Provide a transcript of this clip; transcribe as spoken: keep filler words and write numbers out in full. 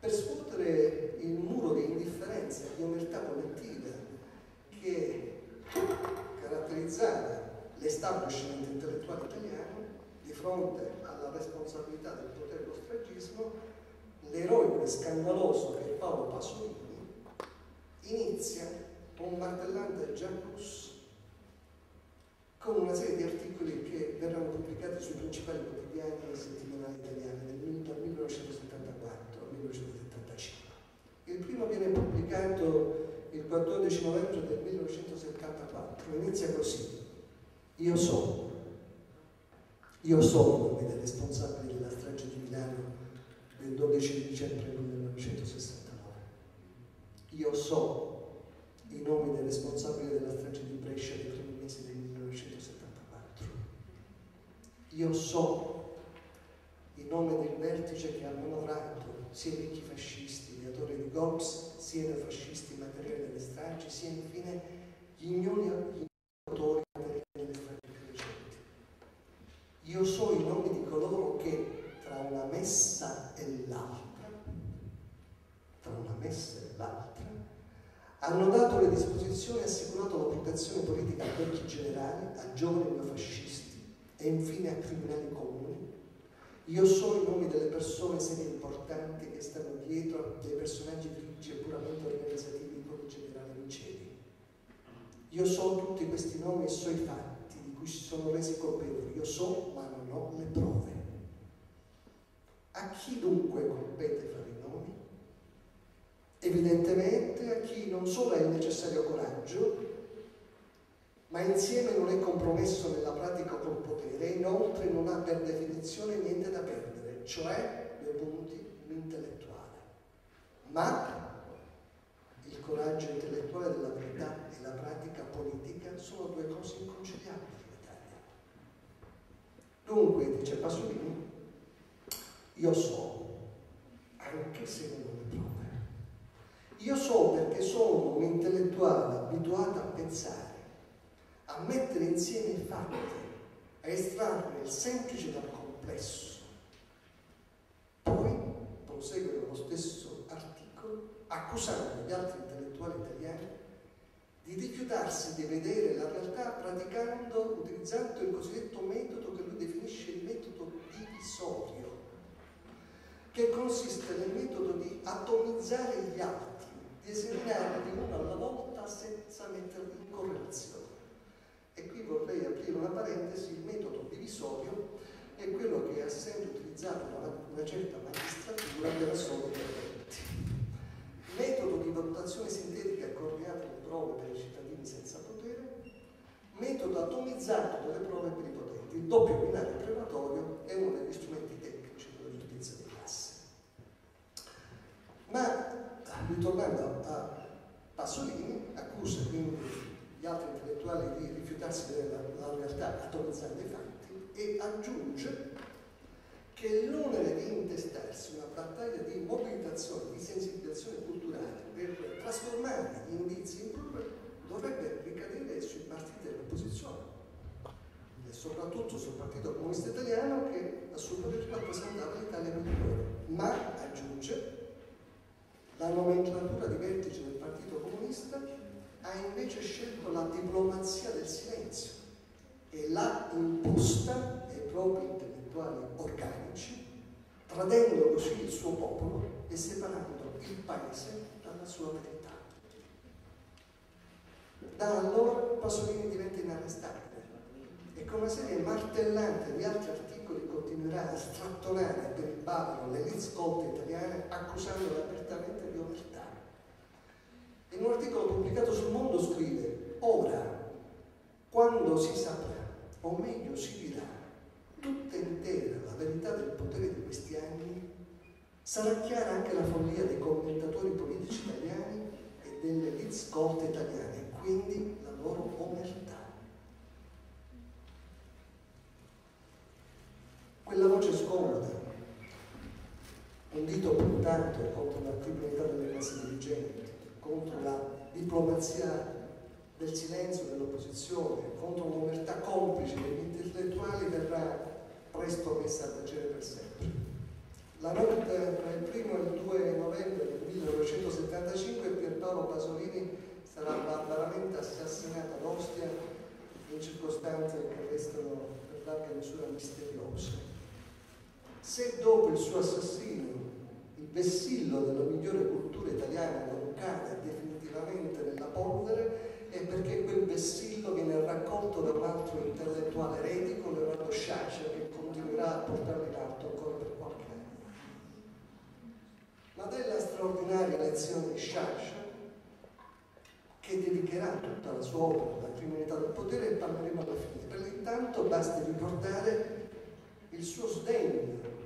per svuotare il muro di indifferenza e di omertà collettiva che caratterizzava l'establishment intellettuale italiano di fronte alla responsabilità del potere dello stragismo, l'eroico e scandaloso Pierpaolo Pasolini inizia con un martellante Jacques con una serie di articoli che verranno pubblicati sui principali quotidiani e settimanali italiani dal millenovecentosettantaquattro al millenovecentosettantacinque. Il primo viene pubblicato il quattordici novembre del millenovecentosettantaquattro, inizia così: io so, io so i nomi dei responsabili della strage di Milano del dodici dicembre millenovecentosessantanove, io so i nomi dei responsabili della strage di Brescia dei primi mesi del millenovecentosettantaquattro, io so i nomi del vertice che ha manovrato sia i vecchi fascisti, gli autori di Goebbels, sia i neofascisti materiali delle stragi, sia infine gli ignoti autori materiali delle stragi più recenti. Io so i nomi di coloro che tra una messa e l'altra, tra una messa e l'altra, hanno dato le disposizioni e assicurato la protezione politica a vecchi generali, a giovani neofascisti e infine a criminali comuni. Io so i nomi delle persone serie importanti che stanno dietro dei personaggi grigi e puramente organizzativi come il generale Miceli. Io so tutti questi nomi e so i fatti di cui si sono resi colpevoli. Io so, ma non ho le prove. A chi dunque compete fare i nomi? Evidentemente a chi non solo ha il necessario coraggio, ma insieme non è compromesso nella pratica col potere e inoltre non ha per definizione niente da perdere, cioè due punti, l'intellettuale. Ma il coraggio intellettuale della verità e la pratica politica sono due cose inconciliabili in Italia. Dunque, dice Pasolini, io so, anche se non ho le prove. Io so perché sono un intellettuale abituato a pensare, a mettere insieme i fatti, a estrarre il semplice dal complesso. Poi prosegue lo stesso articolo accusando gli altri intellettuali italiani di rifiutarsi di vedere la realtà praticando, utilizzando il cosiddetto metodo che lui definisce il metodo divisorio, che consiste nel metodo di atomizzare gli atti, di esaminarli uno alla volta senza metterli in correlazione. E qui vorrei aprire una parentesi: il metodo divisorio è quello che ha sempre utilizzato una, una certa magistratura per assolvere effetti. Metodo di valutazione sintetica e coordinata delle prove per i cittadini senza potere, metodo atomizzato delle prove per i potenti. Il doppio binario privatorio è uno degli strumenti tecnici della giustizia di classe. Ma ritornando a Pasolini, accusa quindi gli altri intellettuali di rifiutarsi di vedere la, la realtà atomizzando i fatti e aggiunge che l'onere di intestarsi una battaglia di mobilitazione, di sensibilizzazione culturale per trasformare gli indizi in prove dovrebbe ricadere sui partiti dell'opposizione e soprattutto sul Partito Comunista Italiano, che a suo potere rappresentava l'Italia migliore. Ma, aggiunge, la nomenclatura di vertice del Partito Comunista ha invece scelto la diplomazia del silenzio e l'ha imposta ai propri intellettuali organici, tradendo così il suo popolo e separando il paese dalla sua verità. Da allora Pasolini diventa inarrestabile e con una serie martellante di altri articoli continuerà a strattonare per il bavero l'elite colte italiane, accusandola apertamente di omertà. In un articolo pubblicato sul Mondo scrive: ora, quando si saprà, o meglio si dirà, tutta intera la verità del potere di questi anni, sarà chiara anche la follia dei commentatori politici italiani e delle elite colte italiane, quindi la loro omertà. Quella voce scomoda, un dito puntato contro la criminalità delle classi dirigenti, contro la diplomazia del silenzio dell'opposizione, contro l'omertà complice degli intellettuali, verrà presto messa a tacere per sempre. La notte tra il primo e il due novembre del millenovecentosettantacinque Pierpaolo Pasolini sarà barbaramente assassinato ad Ostia in circostanze che restano per larga misura misteriose. Se dopo il suo assassinio il vessillo della migliore cultura italiana non cade definitivamente nella polvere, è perché quel vessillo viene raccolto da un altro intellettuale eretico, Leonardo Sciascia, che continuerà a portarlo in alto ancora per qualche anno. Ma della straordinaria lezione di Sciascia, che dedicherà tutta la sua opera alla criminalità del potere, parleremo alla fine. Per intanto basti ricordare il suo sdegno